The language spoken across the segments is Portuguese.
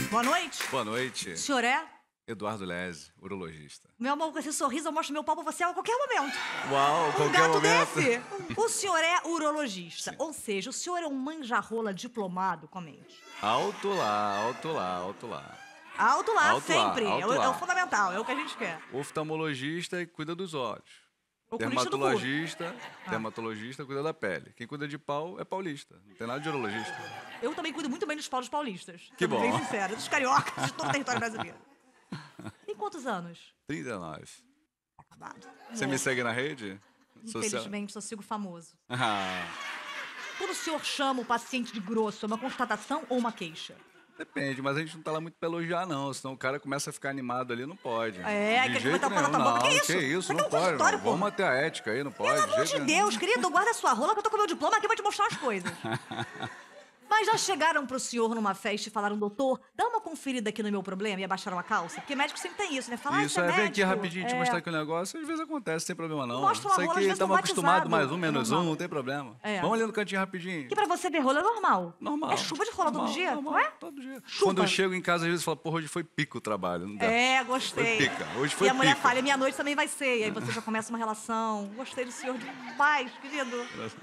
Boa noite. Boa noite. O senhor é? Eduardo Lese, urologista. Meu amor, com esse sorriso eu mostro meu pau pra você a qualquer momento. Uau, Um qualquer gato momento. desse. O senhor é urologista, ou seja, o senhor é um manja-rola diplomado, comente. Alto lá, alto lá, alto lá. Alto lá, Alto lá, sempre. alto É o lá. fundamental, é o que a gente quer. Oftalmologista e cuida dos olhos. Oculista do cu. Dermatologista cuida da pele. Quem cuida de pau é paulista. Não tem nada de urologista. Eu também cuido muito bem dos paulos paulistas. Que sendo bom. bem sincera, dos cariocas, de todo o território brasileiro. Tem quantos anos? 39. Acabado. Você me segue na rede? Infelizmente, só sigo famoso. Ah, Quando o senhor chama o paciente de grosso, é uma constatação ou uma queixa? depende, mas a gente não tá lá muito pra elogiar, não. Senão o cara começa a ficar animado ali, não pode. É, de que jeito botar o pau na nenhum. tua boca. Não, Que que isso? isso, Isso aqui é não um pode. consultório, Não. pô. Vamos manter a ética aí, não pode. Pelo de amor jeito de nenhum. Deus, querido, guarda sua rola que eu tô com meu diploma aqui, eu vou te mostrar as coisas. Mas já chegaram pro senhor numa festa e falaram, doutor, dá uma conferida aqui no meu problema e abaixaram a calça? Porque médico sempre tem isso, né? Fala, Isso, você é vem aqui médico. rapidinho te mostrar aqui o negócio. Às vezes acontece, sem problema não. Mostra uma Isso rola, às aqui vezes, não estamos batizado. acostumados, mais um, É menos normal. um, não tem problema. É. Vamos ali no cantinho rapidinho. Que pra você ver rola é normal. Normal. É chuva de rola todo Normal, dia, normal, não é? todo dia. Chuva. Quando eu chego em casa, às vezes eu falo, porra, hoje foi pico o trabalho. Não dá. É, gostei. Foi pica, hoje foi E a mulher pica. fala, minha noite também vai ser. E aí você já começa uma relação. Gostei do senhor demais, querido.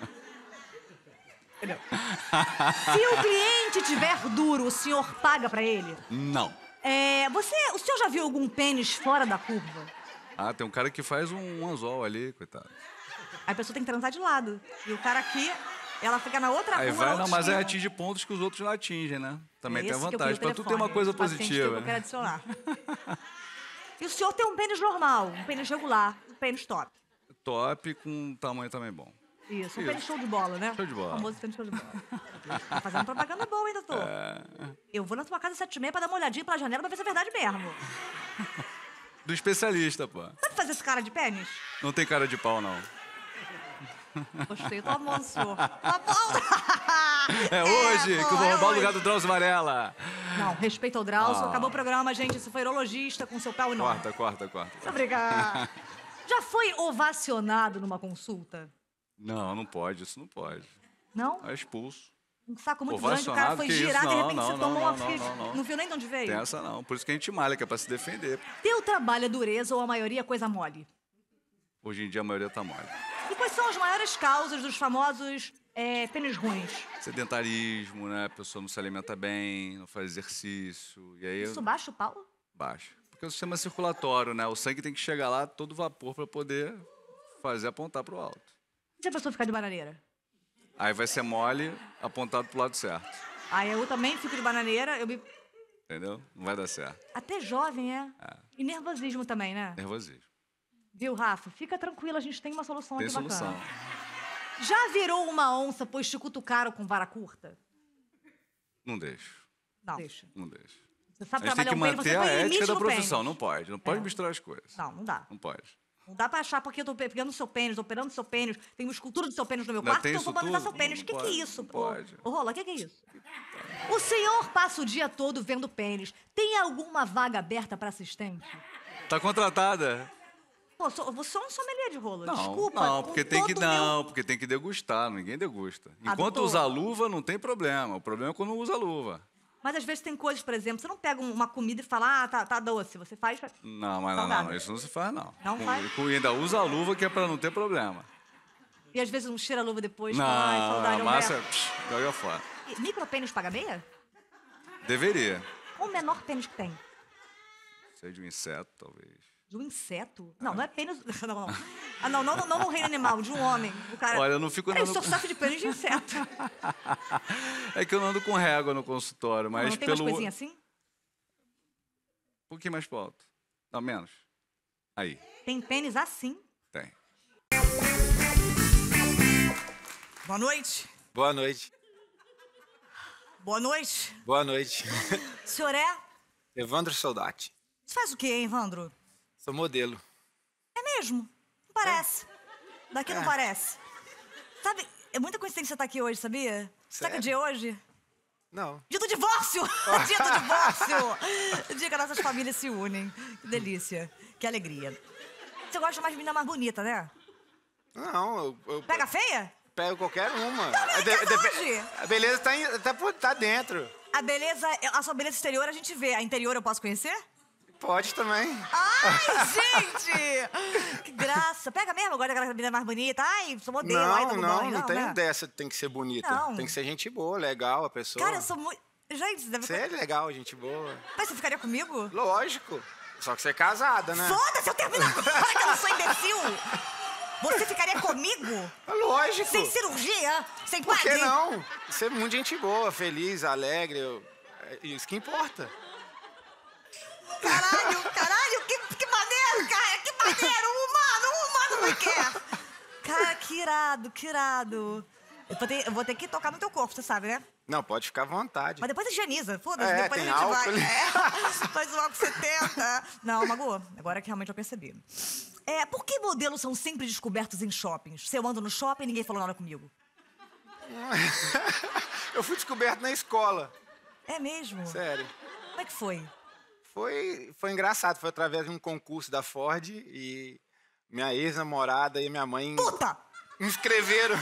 Entendeu? Se o cliente tiver duro, o senhor paga pra ele? Não. O senhor já viu algum pênis fora da curva? Ah, tem um cara que faz um anzol ali, coitado. Aí a pessoa tem que transar de lado. E o cara aqui, ela fica na outra Aí curva, vai, na não, outra mas aí esquina. atinge pontos que os outros não atingem, né? Também tem a Esse que eu vantagem. queria o Pra tu ter uma telefone, coisa os pacientes que positiva. eu quero adicionar. E o senhor tem um pênis normal, um pênis regular, um pênis top. Top com um tamanho também bom. Isso, um Isso. pênis show de bola, né? Show de bola. O famoso pênis show de bola. Tá fazendo propaganda boa, hein, doutor? Eu vou na tua casa às 7h30 pra dar uma olhadinha pela janela pra ver se é verdade mesmo. Do especialista, pô. Sabe fazer esse cara de pênis? Não tem cara de pau, não. Gostei, tua mão, senhor. Tua mão! É hoje pô, que eu vou é roubar o hoje. lugar do Drauzio Varela. Não, respeito ao Drauzio. Ah. Acabou o programa, gente. Isso foi urologista com seu pau enorme. Corta. Muito obrigada. Já foi ovacionado numa consulta? Não, não pode, isso não pode. Não? É expulso. Um saco muito grande, o cara Ovacionado, foi que isso? girar, de Não, repente não, você não, tomou não, uma não, ficha. não. Não viu nem de onde veio? Tem essa não. Por isso que a gente malha, que é pra se defender. Teu trabalho é dureza ou a maioria é coisa mole? Hoje em dia a maioria tá mole. E quais são as maiores causas dos famosos pênis ruins? Sedentarismo, né? A pessoa não se alimenta bem, não faz exercício. E aí Isso baixa o pau? baixa. Porque é o sistema circulatório, né? O sangue tem que chegar lá todo vapor pra poder fazer apontar pro alto. E se a pessoa ficar de bananeira? Aí vai ser mole, apontado pro lado certo. Aí eu também fico de bananeira, Entendeu? Não vai dar certo. Até jovem, é? E nervosismo também, né? Nervosismo. Viu, Rafa? Fica tranquilo, a gente tem uma solução Tem aqui solução. bacana. Já virou uma onça, pois te cutucaram com vara curta? Não deixo. Não. Deixa. Não deixo. Você A sabe gente tem trabalhar que um pênis, você manter a põe ética limite da no profissão. pênis. Não pode. Não pode misturar as coisas. Não dá. Não pode. Não dá pra achar porque eu tô pegando seu pênis, operando seu pênis, tem uma escultura do seu pênis no meu Ainda quarto, tem então eu vou isso banalizar tudo? seu pênis. Não O que é pode, isso? não pode. Ô, Rola, o que é isso? O senhor passa o dia todo vendo pênis. Tem alguma vaga aberta pra assistente? Tá contratada? Pô, você é um sommelier de rola, Não, desculpa. não, com porque tem que todo o meu- porque tem que degustar, ninguém degusta. Ah, Enquanto doutor. usa luva, não tem problema. O problema é quando não usa luva. Mas às vezes tem coisas, por exemplo, você não pega uma comida e fala, tá doce. Você faz... Não, mas Salgado. não, isso não se faz, não. Não faz? E ainda usa a luva que é pra não ter problema. E às vezes não cheira a luva depois, Não, fala, ai, saudade, a massa, Alberto. joga fora. E micropênis paga meia? Deveria. Qual o menor pênis que tem? Sei de um inseto, talvez. De um inseto? Não, não é pênis... Não. Ah, não no reino animal, de um homem. O cara... Olha, eu não fico Peraí, o andando... senhor sofre de pênis de inseto. É que eu não ando com régua no consultório, mas Não tem pelo... umas coisinhas assim? Um pouquinho mais pro alto. Não, menos. Aí, Tem pênis assim? tem. Boa noite. Boa noite. Boa noite. Boa noite. O senhor é? Evandro Soldati. Você faz o quê, hein, Evandro? Sou modelo. É mesmo? Não parece. Daqui não É. parece. Sabe, é muita coincidência você estar aqui hoje, sabia? Sabe que Sério? dia é hoje? Não. Dia do divórcio! Dia do divórcio! Dia que as nossas famílias se unem. Que delícia. Que alegria. Você gosta mais de menina mais bonita, né? Não, eu Pega feia? pego qualquer uma. Não, mas De- até depe- hoje. A beleza tá dentro. A sua beleza exterior a gente vê. A interior eu posso conhecer? Pode também. Ai, gente! Que graça. Pega mesmo agora aquela menina mais bonita. Ai, sou modelo. Ai, tá Não tem né? dessa, tem que ser bonita. Não. Tem que ser gente boa, legal a pessoa. Cara, eu sou muito... Gente, deve... Você é legal, gente boa. Mas você ficaria comigo? Lógico. Só que você é casada, né? Foda-se, eu termino agora que eu não sou imbecil! Você ficaria comigo? Lógico. Sem cirurgia? Sem Por padre? que não? Você é muito gente boa, feliz, alegre. Isso que importa. Caralho, que maneiro, cara! Que maneiro! Um humano me quer! Cara, que irado. Eu vou ter que tocar no teu corpo, você sabe, né? Não, pode ficar à vontade. Mas depois higieniza, foda-se, É, depois tem a gente vai. álcool. Faz o álcool 70. Não, Magu, agora que realmente eu percebi. Por que modelos são sempre descobertos em shoppings? Se eu ando no shopping, ninguém falou nada comigo. Eu fui descoberto na escola. É mesmo? Sério. Como é que foi? Foi engraçado. Foi através de um concurso da Ford e minha ex-namorada e minha mãe Puta! me inscreveram.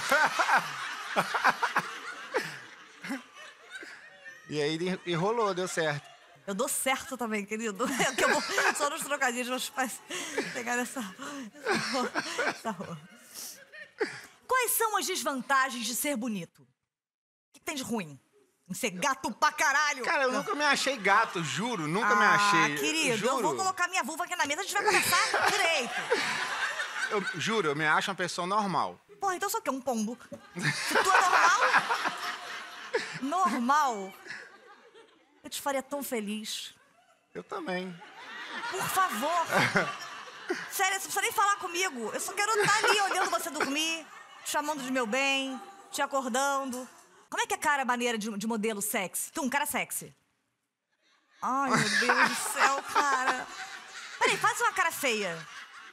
E aí enrolou, deu certo. Eu dou certo também, querido. É que eu vou só nos trocadilhos, meus pais pegar essa rua. Quais são as desvantagens de ser bonito? O que tem de ruim? Em ser gato pra caralho? Cara, eu nunca me achei gato, juro. Nunca me achei. Querido, juro. eu vou colocar minha vulva aqui na mesa, a gente vai conversar direito. Eu juro, eu me acho uma pessoa normal. Porra, então só que é um pombo. Se tu é normal... Normal? Eu te faria tão feliz. Eu também. Por favor. Sério, você não precisa nem falar comigo. Eu só quero estar ali olhando você dormir, te chamando de meu bem, te acordando. Como é que é cara maneira de modelo sexy? Tu, um cara sexy. Ai, meu Deus do céu, cara. Peraí, faz uma cara feia.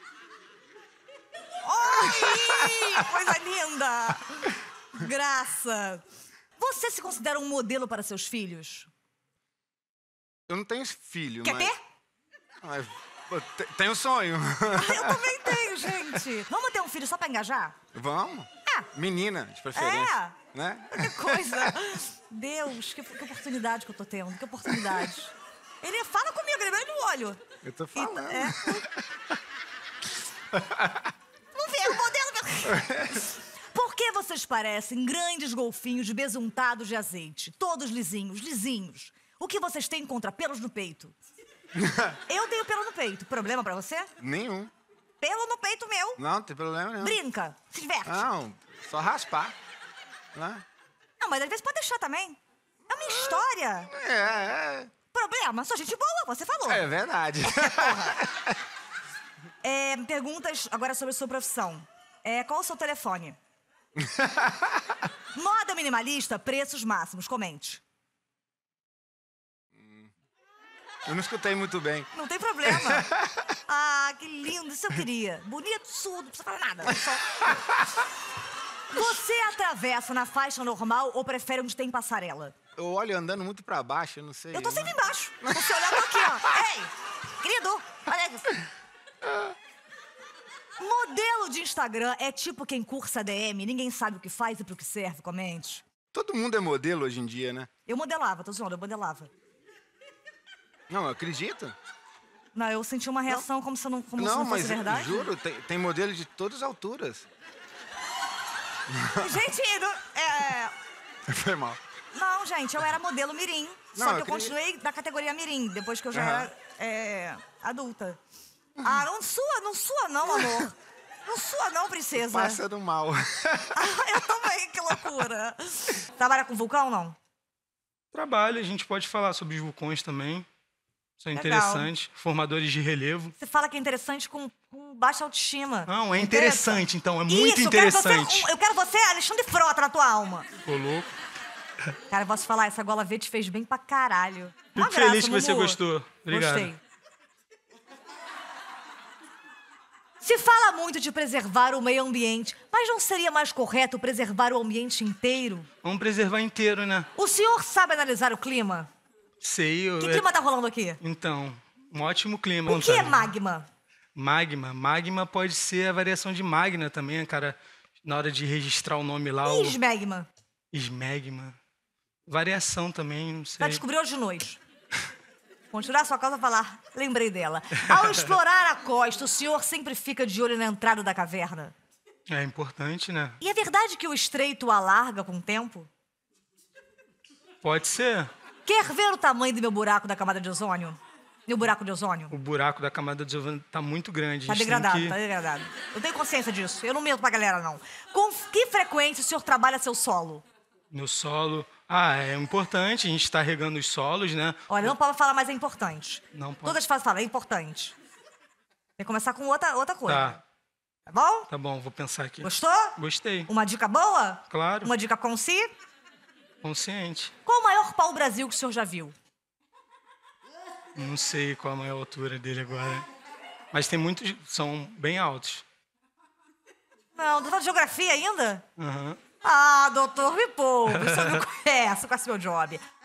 Ai, coisa linda. Graça. Você se considera um modelo para seus filhos? Eu não tenho filho, Quer mas... ter? Mas tenho sonho. Eu também tenho, gente. Vamos ter um filho só pra engajar? Vamos? É. Menina, de preferência. Né? Que coisa. Deus, que oportunidade que eu tô tendo. Que oportunidade. Ele fala comigo, ele me olha no olho. Eu tô falando. Vamos ver, o modelo... Por que vocês parecem grandes golfinhos besuntados de azeite? Todos lisinhos. O que vocês têm contra pelos no peito? Eu tenho pelo no peito. Problema pra você? Nenhum. Pelo no peito meu. Não tem problema nenhum. Brinca, se diverte. Não, só raspar. Né? Não, mas às vezes pode deixar também. É uma história. É. Problema, sou gente boa, você falou. É verdade. Perguntas agora sobre a sua profissão. Qual o seu telefone? Moda minimalista, preços máximos. Comente. Eu não escutei muito bem. Não tem problema. Ah, que lindo. Isso eu queria. Bonito, surdo, não precisa falar nada. Você atravessa na faixa normal ou prefere onde tem passarela? Eu olho andando muito pra baixo, eu não sei. Eu tô sempre embaixo. Você olhar, eu tô aqui, ó. Ei, querido, olha isso. Modelo de Instagram é tipo quem cursa DM, ninguém sabe o que faz e pro que serve, comente. Todo mundo é modelo hoje em dia, né? Eu modelava, tô zoando, eu modelava. Não, eu acredito. Não, eu senti uma reação como se não fosse mas verdade. juro, tem modelo de todas as alturas. Gente, Foi mal. não, gente, eu era modelo mirim. Não, Só que eu eu continuei da categoria mirim, depois que eu já era adulta. Ah, não sua não, amor. Não sua não, princesa. Passando mal. Eu também, que loucura. Trabalha com vulcão, não? Trabalho, a gente pode falar sobre os vulcões também. São Legal. interessantes, formadores de relevo. Você fala que é interessante com baixa autoestima. Não, é interessante, então, é muito Isso, interessante. Eu quero você, Alexandre Frota, na tua alma. Ô, louco. Cara, eu posso falar, essa gola V te fez bem pra caralho. Fico feliz que você gostou. Obrigado. Gostei. Se fala muito de preservar o meio ambiente, mas não seria mais correto preservar o ambiente inteiro? Vamos preservar inteiro, né? O senhor sabe analisar o clima? Sei, Que clima tá rolando aqui? Então, um ótimo clima. O que é Antônio. magma? Magma. Magma pode ser a variação de magna também, cara. Na hora de registrar o nome lá, E esmegma? Esmegma. Variação também, não sei. Pra descobrir hoje de noite. Vamos tirar sua causa e falar. Lembrei dela. Ao explorar a costa, o senhor sempre fica de olho na entrada da caverna? É importante, né? E é verdade que o estreito alarga com o tempo? Pode ser. Quer ver o tamanho do meu buraco da camada de ozônio? Meu buraco de ozônio? O buraco da camada de ozônio tá muito grande. Tá a gente degradado, tem que... tá degradado. Eu tenho consciência disso. Eu não minto pra galera, não. Com que frequência o senhor trabalha seu solo? No solo... Ah, é importante, a gente está regando os solos, né? Olha, não pode falar, mas é importante. Não pode. Todas as fases falam, é importante. Tem que começar com outra coisa. Tá, Tá bom? tá bom, vou pensar aqui. Gostou? Gostei, Uma dica boa? claro, Uma dica com si? consciente. Qual o maior pau-brasil que o senhor já viu? Não sei qual a maior altura dele agora. Mas tem muitos, são bem altos. Não, doutor de geografia ainda? Aham. Ah, doutor, me poupe. O senhor me conhece, com esse meu job.